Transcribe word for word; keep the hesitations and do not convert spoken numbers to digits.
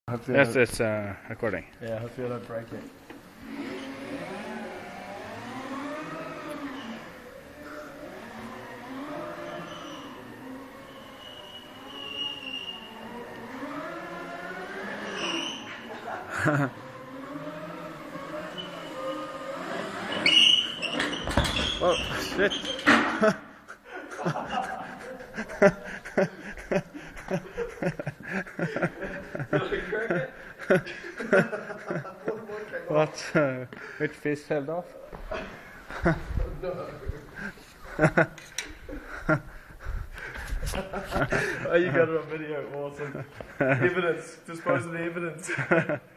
Yes, it's uh, recording. Yeah, hopefully I don't break it. Oh, shit. What? Uh, which fish fell off? Oh, you got it on video. Awesome. Evidence. Dispose of the evidence.